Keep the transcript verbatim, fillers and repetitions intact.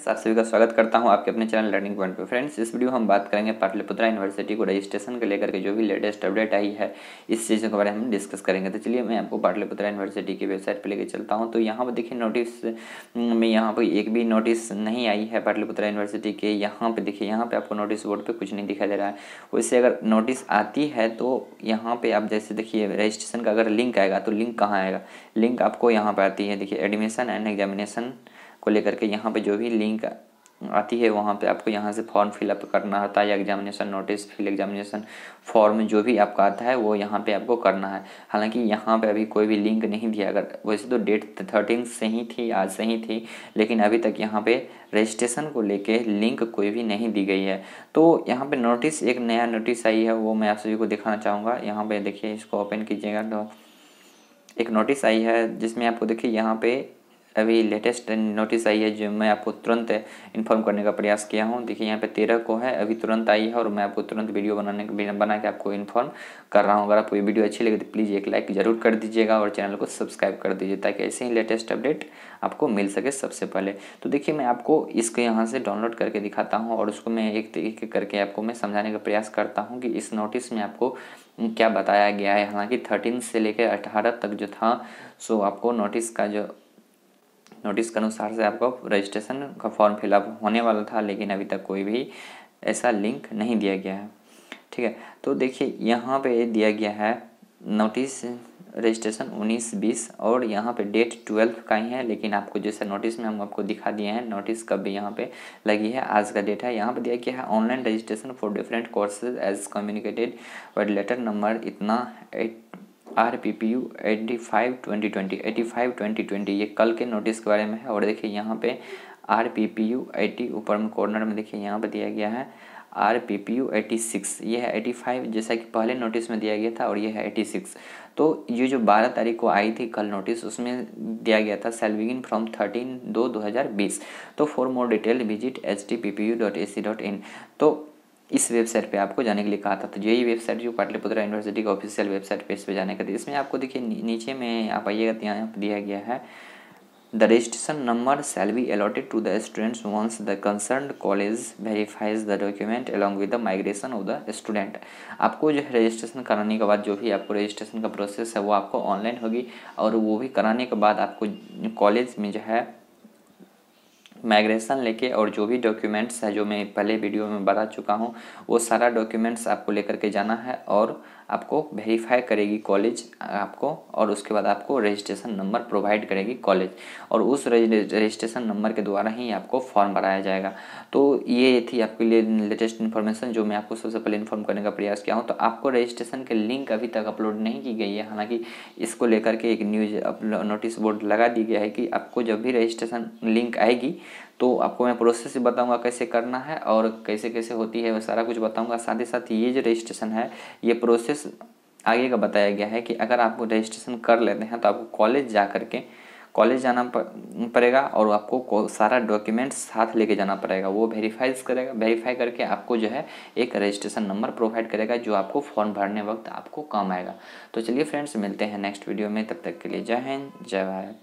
Friends, आप सभी का स्वागत करता हूं आपके अपने चैनल लर्निंग पॉइंट पे। फ्रेंड्स, इस वीडियो हम बात करेंगे पाटलिपुत्रा यूनिवर्सिटी को रजिस्ट्रेशन को लेकर के जो भी लेटेस्ट अपडेट आई है इस चीज़ के बारे में हम डिस्कस करेंगे। तो चलिए मैं आपको पाटलिपुत्रा यूनिवर्सिटी की वेबसाइट पर लेकर चलता हूँ। तो यहाँ पर देखिए नोटिस में यहाँ पर एक भी नोटिस नहीं आई है पाटलिपुत्रा यूनिवर्सिटी के। यहाँ पर देखिए यहाँ पर आपको नोटिस बोर्ड पर कुछ नहीं दिखाई दे रहा है। वैसे अगर नोटिस आती है तो यहाँ पर आप जैसे देखिए रजिस्ट्रेशन का अगर लिंक आएगा तो लिंक कहाँ आएगा, लिंक आपको यहाँ पर आती है। देखिए एडमिशन एंड एग्जामिनेशन को लेकर के यहाँ पे जो भी लिंक आती है वहाँ पे आपको यहाँ से फॉर्म फिलअप करना होता है या examination notice fill examination form जो भी आपका आता है वो यहाँ पे आपको करना है। हालांकि यहाँ पे अभी कोई भी लिंक नहीं दिया। अगर वैसे तो डेट थर्टीन से ही थी, आज से ही थी, लेकिन अभी तक यहाँ पे रजिस्ट्रेशन को लेके लिंक कोई भी नहीं दी गई है। तो यहाँ पे नोटिस, एक नया नोटिस आई है वो मैं आप सभी को दिखाना चाहूँगा। यहाँ पे देखिए, इसको ओपन कीजिएगा तो एक नोटिस आई है जिसमें आपको देखिए यहाँ पे अभी लेटेस्ट नोटिस आई है जो मैं आपको तुरंत इन्फॉर्म करने का प्रयास किया हूँ। देखिए यहाँ पे तेरह को है, अभी तुरंत आई है और मैं आपको तुरंत वीडियो बनाने बना के आपको इन्फॉर्म कर रहा हूँ। अगर आपको ये वीडियो अच्छी लगे तो प्लीज़ एक लाइक ज़रूर कर दीजिएगा और चैनल को सब्सक्राइब कर दीजिए ताकि ऐसे ही लेटेस्ट अपडेट आपको मिल सके सबसे पहले। तो देखिए मैं आपको इसको यहाँ से डाउनलोड करके दिखाता हूँ और उसको मैं एक तरीके करके आपको मैं समझाने का प्रयास करता हूँ कि इस नोटिस में आपको क्या बताया गया है। हालांकि थर्टीन से लेकर अठारह तक जो था सो आपको नोटिस का जो नोटिस के अनुसार से आपको रजिस्ट्रेशन का फॉर्म फिलअप होने वाला था, लेकिन अभी तक कोई भी ऐसा लिंक नहीं दिया गया है। ठीक है, तो देखिए यहाँ पे दिया गया है नोटिस रजिस्ट्रेशन उन्नीस बीस और यहाँ पे डेट ट्वेल्व का ही है, लेकिन आपको जैसे नोटिस में हम आपको दिखा दिए हैं नोटिस कब भी यहाँ पे लगी है, आज का डेट है। यहाँ पे दिया गया है online registration for different courses as communicated with letter number इतना at R P P U eighty five twenty twenty eighty five twenty twenty ये कल के नोटिस के बारे में है। और देखिए यहाँ पे R P P U eighty ऊपर में कॉर्नर में देखिए यहाँ पे दिया गया है R P P U eighty six, ये है एटी फाइव जैसा कि पहले नोटिस में दिया गया था, और ये है एटी सिक्स। तो ये जो बारह तारीख को आई थी कल नोटिस, उसमें दिया गया था सेल बिगिन फ्रॉम थर्टीन दो दो हज़ार बीस। तो for more detail visit H T P P U dot A C dot in. तो इस वेबसाइट पे आपको जाने के लिए कहा था। तो यही वेबसाइट जो पाटलिपुत्रा यूनिवर्सिटी का ऑफिशियल वेबसाइट पे इस पे जाने का था। इसमें आपको देखिए नीचे में आप आइएगा तो यहाँ दिया गया है the registration number shall be allotted to the students once the concerned college verifies the document along with the migration of the student. आपको जो है रजिस्ट्रेशन कराने के बाद जो भी आपको रजिस्ट्रेशन का प्रोसेस है वो आपको ऑनलाइन होगी, और वो भी कराने के बाद आपको कॉलेज में जो है माइग्रेशन लेके और जो भी डॉक्यूमेंट्स है जो मैं पहले वीडियो में बता चुका हूँ वो सारा डॉक्यूमेंट्स आपको लेकर के जाना है, और आपको वेरीफाई करेगी कॉलेज आपको, और उसके बाद आपको रजिस्ट्रेशन नंबर प्रोवाइड करेगी कॉलेज, और उस रजिस्ट्रेशन नंबर के द्वारा ही आपको फॉर्म भराया जाएगा। तो ये थी आपके लिए लेटेस्ट इन्फॉर्मेशन जो मैं आपको सबसे पहले इन्फॉर्म करने का प्रयास किया हूँ। तो आपको रजिस्ट्रेशन के लिंक अभी तक अपलोड नहीं की गई है। हालांकि इसको लेकर के एक न्यूज नोटिस बोर्ड लगा दी गया है कि आपको जब भी रजिस्ट्रेशन लिंक आएगी तो आपको मैं प्रोसेस बताऊंगा कैसे करना है और कैसे कैसे होती है, वो सारा कुछ बताऊंगा। साथ ही साथ ये जो रजिस्ट्रेशन है ये प्रोसेस आगे का बताया गया है कि अगर आप रजिस्ट्रेशन कर लेते हैं तो आपको कॉलेज जा करके कॉलेज जाना पड़ेगा और आपको सारा डॉक्यूमेंट्स साथ लेके जाना पड़ेगा। वो वेरीफाइज करेगा, वेरीफाई करके आपको जो है एक रजिस्ट्रेशन नंबर प्रोवाइड करेगा जो आपको फॉर्म भरने वक्त आपको काम आएगा। तो चलिए फ्रेंड्स, मिलते हैं नेक्स्ट वीडियो में, तब तक के लिए जय हिंद जय भारत।